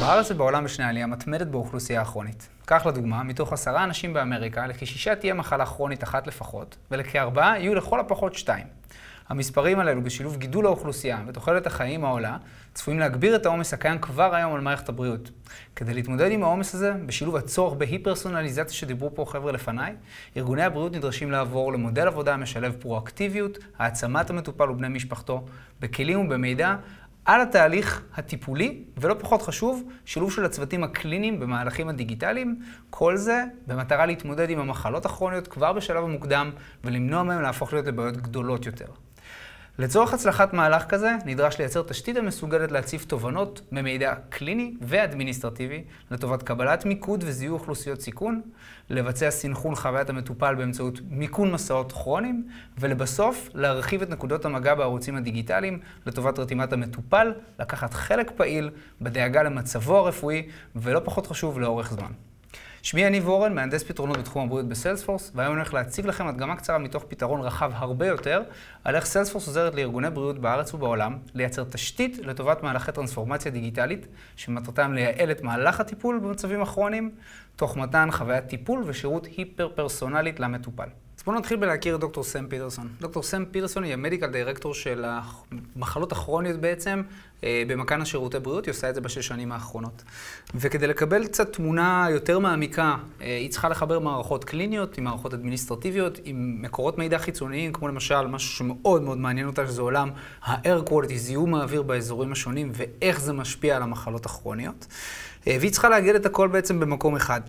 בארץ ובעולם ישנה עלייה מתמדת באוכלוסייה הכרונית. כך לדוגמה, מתוך 10 אנשים באמריקה, לכ6 תהיה מחלה כרונית אחת לפחות, ולכ4 יהיו לכל הפחות 2. המספרים הללו בשילוב גידול האוכלוסייה ותוחלת החיים העולה, צפויים להגביר את העומס הקיים כבר היום על מערכת הבריאות. כדי להתמודד עם העומס הזה, בשילוב הצורך בהיפרסונליזציה שדיברו פה חבר'ה לפניי, ארגוני הבריאות נדרשים לעבור למודל עבודה המשלב פרואקטיביות, העצמת המטופל ובני משפחתו, בכלים ובמידע, על התהליך הטיפולי, ולא פחות חשוב, שילוב של הצוותים הקליניים במהלכים הדיגיטליים, כל זה במטרה להתמודד עם המחלות הכרוניות כבר בשלב המוקדם, ולמנוע מהם להפוך להיות לבעיות גדולות יותר. לצורך הצלחת מהלך כזה, נדרש לייצר תשתית המסוגלת להציף תובנות ממידע קליני ואדמיניסטרטיבי, לטובת קבלת מיקוד וזיהוי אוכלוסיות סיכון, לבצע סינכרון חוויית המטופל באמצעות מיקון מסעות כרוניים, ולבסוף להרחיב את נקודות המגע בערוצים הדיגיטליים לטובת רתימת המטופל, לקחת חלק פעיל בדאגה למצבו הרפואי, ולא פחות חשוב לאורך זמן. שמי יניב אורן, מהנדס פתרונות בתחום הבריאות בסלספורס, והיום אני הולך להציג לכם הדגמה קצרה מתוך פתרון רחב הרבה יותר, על איך סלספורס עוזרת לארגוני בריאות בארץ ובעולם, לייצר תשתית לטובת מהלכי טרנספורמציה דיגיטלית, שמטרתם לייעל את מהלך הטיפול במצבים הכרוניים, תוך מתן חוויית טיפול ושירות היפר-פרסונלית למטופל. אז בואו נתחיל בלהכיר את דוקטור סם פיטרסון. דוקטור סם פיטרסון היא המדיקל דירקטור של המחלות הכרוניות בעצם, במכאן השירותי בריאות, היא עושה את זה ב6 שנים האחרונות. וכדי לקבל קצת תמונה יותר מעמיקה, היא צריכה לחבר מערכות קליניות עם מערכות אדמיניסטרטיביות, עם מקורות מידע חיצוניים, כמו למשל משהו שמאוד מאוד מעניין אותה, שזה עולם ה-air quality, זיהום האוויר באזורים השונים, ואיך זה משפיע על המחלות הכרוניות. והיא צריכה להגיד את הכל בעצם במקום אחד.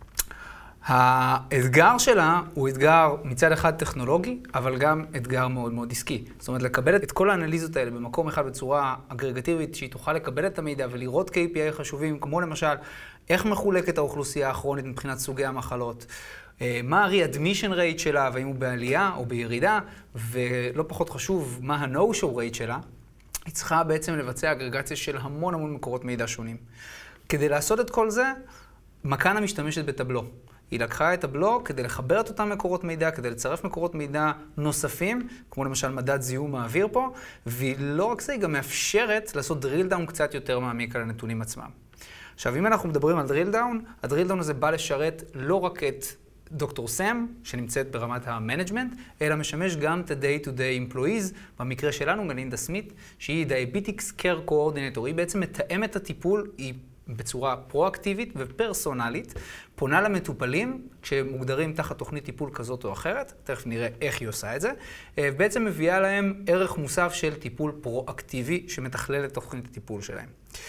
האתגר שלה הוא אתגר מצד אחד טכנולוגי, אבל גם אתגר מאוד מאוד עסקי. זאת אומרת, לקבל את כל האנליזות האלה במקום אחד בצורה אגרגטיבית, שהיא תוכל לקבל את המידע ולראות KPI חשובים, כמו למשל, איך מחולקת האוכלוסייה הכרונית מבחינת סוגי המחלות, מה ה-readmission rate שלה, והאם הוא בעלייה או בירידה, ולא פחות חשוב, מה ה-no-show rate שלה, היא צריכה בעצם לבצע אגרגציה של המון מקורות מידע שונים. כדי לעשות את כל זה, מכאן המשתמשת בטבלו. היא לקחה את טבלו כדי לחבר את אותם מקורות מידע, כדי לצרף מקורות מידע נוספים, כמו למשל מדד זיהום האוויר פה, ולא רק זה, היא גם מאפשרת לעשות drill down קצת יותר מעמיק על הנתונים עצמם. עכשיו, אם אנחנו מדברים על drill down, הדריל דאון הזה בא לשרת לא רק את דוקטור סם, שנמצאת ברמת המנג'מנט, אלא משמש גם את ה-day-to-day employees, במקרה שלנו, מלינדה סמית, שהיא Diabetics Care Coordinator, היא בעצם מתאמת הטיפול, היא בצורה פרואקטיבית ופרסונלית, פונה למטופלים כשמוגדרים תחת תוכנית טיפול כזאת או אחרת, תכף נראה איך היא עושה את זה, ובעצם מביאה להם ערך מוסף של טיפול פרואקטיבי שמתכלל את תוכנית הטיפול שלהם.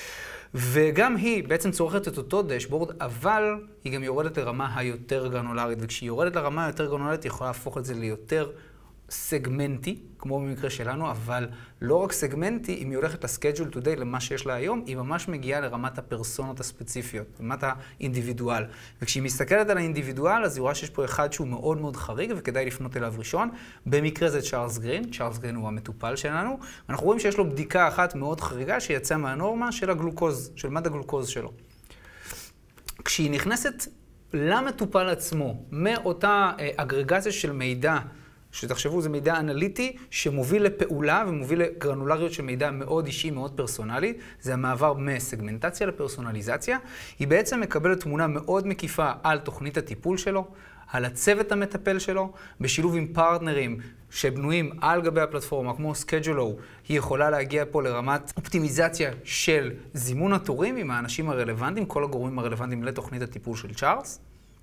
וגם היא בעצם צורכת את אותו דשבורד, אבל היא גם יורדת לרמה היותר גרנולרית, וכשהיא יורדת לרמה היותר גרנולרית היא יכולה להפוך את זה ליותר סגמנטי, כמו במקרה שלנו, אבל לא רק סגמנטי, אם היא הולכת ל-schedule today, למה שיש לה היום, היא ממש מגיעה לרמת הפרסונות הספציפיות, לרמת האינדיבידואל. וכשהיא מסתכלת על האינדיבידואל, אז היא רואה שיש פה אחד שהוא מאוד מאוד חריג, וכדאי לפנות אליו ראשון. במקרה זה צ'ארלס גרין, צ'ארלס גרין הוא המטופל שלנו. אנחנו רואים שיש לו בדיקה אחת מאוד חריגה, שיצאה מהנורמה של הגלוקוז, של מד הגלוקוז שלו. כשהיא נכנסת למטופל עצמו, מאותה אגרגציה של מידע, שתחשבו, זה מידע אנליטי שמוביל לפעולה ומוביל לגרנולריות של מידע מאוד אישי, מאוד פרסונלי. זה המעבר מסגמנטציה לפרסונליזציה. היא בעצם מקבלת תמונה מאוד מקיפה על תוכנית הטיפול שלו, על הצוות המטפל שלו, בשילוב עם פרטנרים שבנויים על גבי הפלטפורמה, כמו Schedulo, היא יכולה להגיע פה לרמת אופטימיזציה של זימון התורים עם האנשים הרלוונטיים, כל הגורמים הרלוונטיים לתוכנית הטיפול של צ'ארלס.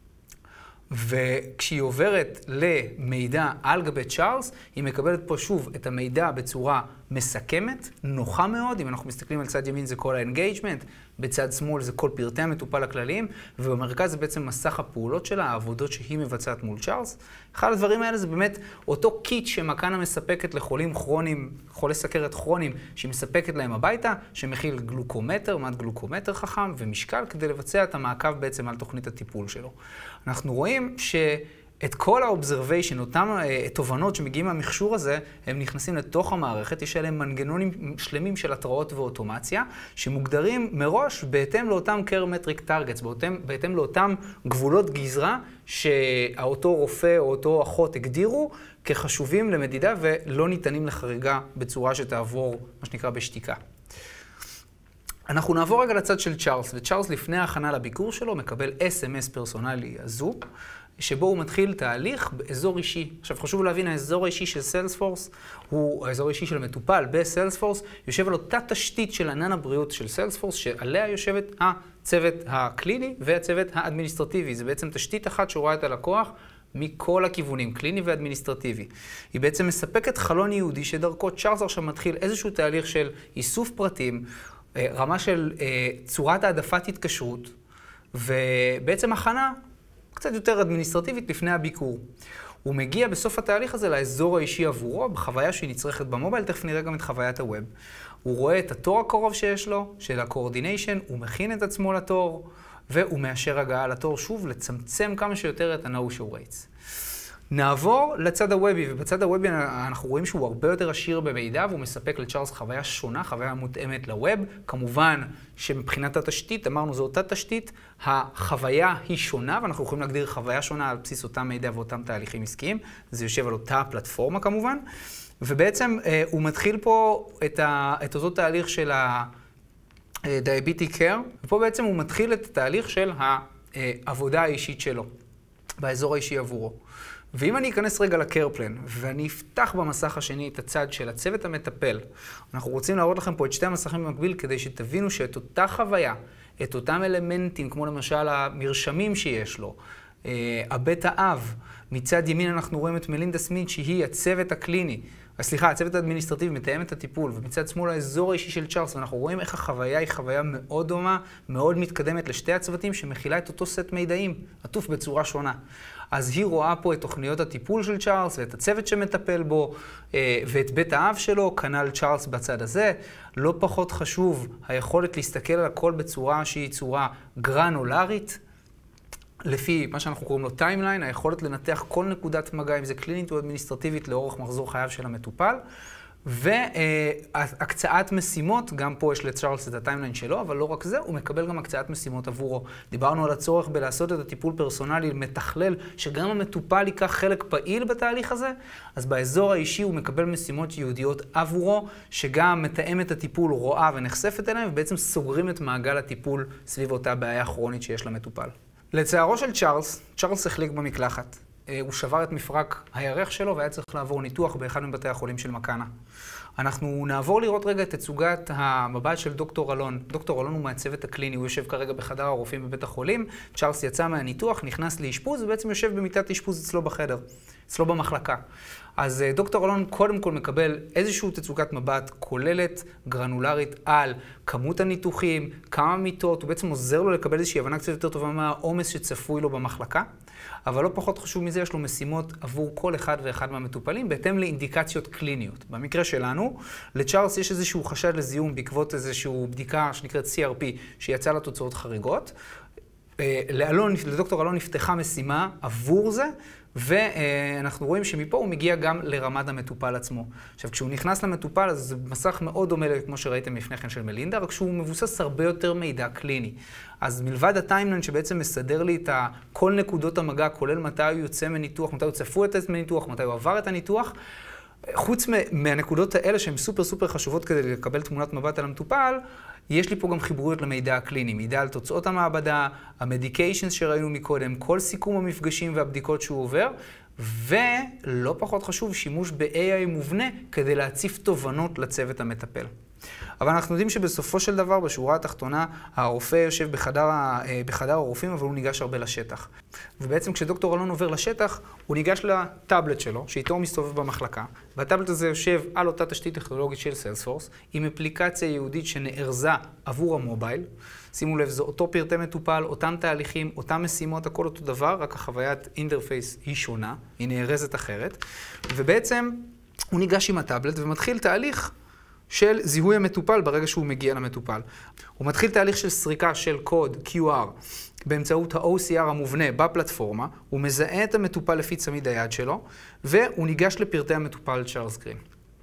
וכשהיא עוברת למידע על גבי צ'ארלס, היא מקבלת פה שוב את המידע בצורה מסכמת, נוחה מאוד. אם אנחנו מסתכלים על צד ימין זה כל האנגייג'מנט, בצד שמאל זה כל פרטי המטופל הכלליים, ובמרכז זה בעצם מסך הפעולות שלה, העבודות שהיא מבצעת מול צ'ארלס. אחד הדברים האלה זה באמת אותו קיט שמכאן מספקת לחולים כרוניים, חולי סכרת כרוניים, שהיא מספקת להם הביתה, שמכיל גלוקומטר, מד גלוקומטר חכם ומשקל, כדי לבצע את המעקב בעצם על תוכנית הטיפול שלו. אנחנו רואים את כל ה-observation, אותם תובנות שמגיעים מהמכשור הזה, הם נכנסים לתוך המערכת, יש עליהם מנגנונים שלמים של התראות ואוטומציה, שמוגדרים מראש בהתאם לאותם care metric targets, בהתאם לאותם גבולות גזרה, שאותו רופא או אותו אחות הגדירו כחשובים למדידה ולא ניתנים לחריגה בצורה שתעבור, מה שנקרא, בשתיקה. אנחנו נעבור רגע לצד של צ'ארלס, וצ'ארלס לפני ההכנה לביקור שלו מקבל SMS פרסונלי הזו, שבו הוא מתחיל תהליך באזור אישי. עכשיו חשוב להבין, האזור האישי של Salesforce הוא האזור האישי של המטופל ב-Salesforce, יושב על אותה תשתית של ענן הבריאות של Salesforce, שעליה יושבת הצוות הקליני והצוות האדמיניסטרטיבי. זה בעצם תשתית אחת שרואה את הלקוח מכל הכיוונים, קליני ואדמיניסטרטיבי. היא בעצם מספקת חלון ייעודי שדרכו צ'ארלס עכשיו מתחיל איזשהו תהליך של איסוף פרטים, רמה של צורת העדפת התקשרות, ובעצם הכנה קצת יותר אדמיניסטרטיבית לפני הביקור. הוא מגיע בסוף התהליך הזה לאזור האישי עבורו, בחוויה שהיא נצרכת במובייל, תכף נראה גם את חוויית הווב. הוא רואה את התור הקרוב שיש לו, של הקורדיניישן, הוא מכין את עצמו לתור, והוא מאשר הגעה לתור שוב, לצמצם כמה שיותר את ה-no-show rates. נעבור לצד הוובי, ובצד הוובי אנחנו רואים שהוא הרבה יותר עשיר במידע, והוא מספק לצ'ארלס חוויה שונה, חוויה מותאמת לווב. כמובן שמבחינת התשתית, אמרנו זו אותה תשתית, החוויה היא שונה, ואנחנו יכולים להגדיר חוויה שונה על בסיס אותם מידע ואותם תהליכים עסקיים. זה יושב על אותה פלטפורמה כמובן, ובעצם הוא מתחיל פה את אותו תהליך של ה-diabetic care, ופה בעצם הוא מתחיל את התהליך של העבודה האישית שלו, באזור האישי עבורו. ואם אני אכנס רגע ל-care plan, ואני אפתח במסך השני את הצד של הצוות המטפל, אנחנו רוצים להראות לכם פה את שתי המסכים במקביל, כדי שתבינו שאת אותה חוויה, את אותם אלמנטים, כמו למשל המרשמים שיש לו, הבית האב, מצד ימין אנחנו רואים את מלינדה סמית, שהיא הצוות הקליני, הצוות האדמיניסטרטיבי מתאם את הטיפול, ומצד שמאל האזור האישי של צ'ארלס, ואנחנו רואים איך החוויה היא חוויה מאוד דומה, מאוד מתקדמת לשתי הצוותים, שמכילה את אותו סט מידעים, עטוף בצורה שונה. אז היא רואה פה את תוכניות הטיפול של צ'ארלס, ואת הצוות שמטפל בו, ואת בית האב שלו, כנ"ל צ'ארלס בצד הזה. לא פחות חשוב, היכולת להסתכל על הכל בצורה שהיא צורה גרנולרית, לפי מה שאנחנו קוראים לו טיימליין, היכולת לנתח כל נקודת מגע, אם זה קלינית או אדמיניסטרטיבית, לאורך מחזור חייו של המטופל, והקצאת משימות, גם פה יש לצ'ארלס את הטיימליין שלו, אבל לא רק זה, הוא מקבל גם הקצאת משימות עבורו. דיברנו על הצורך בלעשות את הטיפול פרסונלי מתכלל, שגם המטופל ייקח חלק פעיל בתהליך הזה, אז באזור האישי הוא מקבל משימות ייעודיות עבורו, שגם מתאם את הטיפול רואה ונחשפת אליהם, ובעצם סוגרים את מעגל הטיפול סביב אותה בעיה כרונית שיש למטופל. לצערו של צ'ארלס החליק במקלחת. הוא שבר את מפרק הירך שלו והיה צריך לעבור ניתוח באחד מבתי החולים של מקאנה. אנחנו נעבור לראות רגע את תצוגת המבט של דוקטור אלון. דוקטור אלון הוא מהצוות הקליני, הוא יושב כרגע בחדר הרופאים בבית החולים. צ'ארלס יצא מהניתוח, נכנס לאשפוז ובעצם יושב במיטת אשפוז אצלו בחדר, אצלו במחלקה. אז דוקטור אלון קודם כל מקבל איזושהי תצוגת מבט כוללת, גרנולרית, על כמות הניתוחים, כמה מיטות, הוא בעצם עוזר לו לקבל איזושהי הבנה קצת יותר טובה מהעומס שצפוי לו במחלקה. אבל לא פחות חשוב מזה, יש לו משימות עבור כל אחד ואחד מהמטופלים, בהתאם לאינדיקציות קליניות. במקרה שלנו, לצ'ארלס יש איזשהו חשד לזיהום בעקבות איזושהי בדיקה שנקראת CRP, שיצאה לתוצאות חריגות. לדוקטור אלון נפתחה משימה עבור זה, ואנחנו רואים שמפה הוא מגיע גם לרמת המטופל עצמו. עכשיו, כשהוא נכנס למטופל, אז זה מסך מאוד דומה, כמו שראיתם לפני כן של מלינדה, רק שהוא מבוסס הרבה יותר מידע קליני. אז מלבד הטיימליין שבעצם מסדר לי את כל נקודות המגע, כולל מתי הוא יוצא מניתוח, מתי הוא צפוי את הניתוח, מתי הוא עבר את הניתוח, חוץ מהנקודות האלה שהן סופר סופר חשובות כדי לקבל תמונת מבט על המטופל, יש לי פה גם חיבוריות למידע הקליני, מידע על תוצאות המעבדה, המדיקיישנס שראינו מקודם, כל סיכום המפגשים והבדיקות שהוא עובר, ולא פחות חשוב, שימוש ב-AI מובנה כדי להציף תובנות לצוות המטפל. אבל אנחנו יודעים שבסופו של דבר, בשורה התחתונה, הרופא יושב בחדר הרופאים, אבל הוא ניגש הרבה לשטח. ובעצם כשדוקטור אלון עובר לשטח, הוא ניגש לטאבלט שלו, שאיתו הוא מסתובב במחלקה. והטאבלט הזה יושב על אותה תשתית טכנולוגית של Salesforce, עם אפליקציה ייעודית שנארזה עבור המובייל. שימו לב, זה אותו פרטי מטופל, אותם תהליכים, אותם משימות, הכל אותו דבר, רק החוויית אינטרפייס היא שונה, היא נארזת אחרת. ובעצם הוא ניגש עם הטאבלט ומתחיל תהליך של זיהוי המטופל ברגע שהוא מגיע למטופל. הוא מתחיל תהליך של סריקה של קוד QR באמצעות ה-OCR המובנה בפלטפורמה, הוא מזהה את המטופל לפי צמיד היד שלו, והוא ניגש לפרטי המטופל צ'ארלס גרין.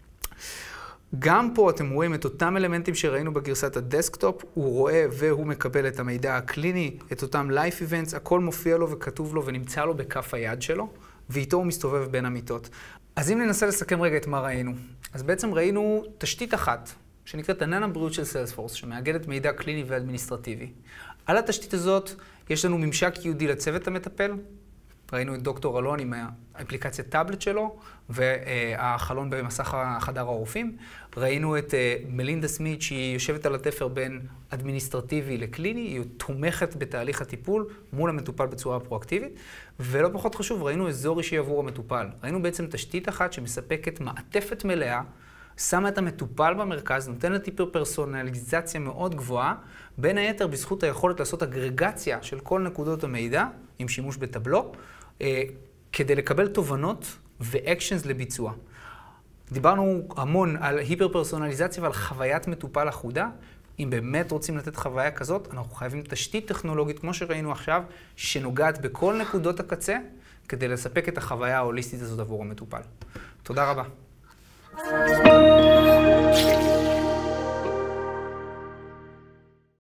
גם פה אתם רואים את אותם אלמנטים שראינו בגרסת הדסקטופ, הוא רואה והוא מקבל את המידע הקליני, את אותם life events, הכל מופיע לו וכתוב לו ונמצא לו בכף היד שלו, ואיתו הוא מסתובב בין המיטות. אז אם ננסה לסכם רגע את מה ראינו, אז בעצם ראינו תשתית אחת שנקראת ענן הבריאות של Salesforce, שמאגדת מידע קליני ואדמיניסטרטיבי. על התשתית הזאת יש לנו ממשק ייעודי לצוות המטפל. ראינו את דוקטור אלון עם האפליקציית טאבלט שלו, והחלון במסך חדר הרופאים. ראינו את מלינדה סמית, שהיא יושבת על התפר בין אדמיניסטרטיבי לקליני, היא תומכת בתהליך הטיפול מול המטופל בצורה פרואקטיבית. ולא פחות חשוב, ראינו אזור אישי עבור המטופל. ראינו בעצם תשתית אחת שמספקת מעטפת מלאה, שמה את המטופל במרכז, נותנת היפר-פרסונליזציה מאוד גבוהה, בין היתר בזכות היכולת לעשות אגרגציה של כל נקודות המידע, עם שימוש בטבלו, כדי לקבל תובנות ואקשנס לביצוע. דיברנו המון על היפר-פרסונליזציה ועל חוויית מטופל אחודה. אם באמת רוצים לתת חוויה כזאת, אנחנו חייבים תשתית טכנולוגית, כמו שראינו עכשיו, שנוגעת בכל נקודות הקצה, כדי לספק את החוויה ההוליסטית הזאת עבור המטופל. תודה רבה.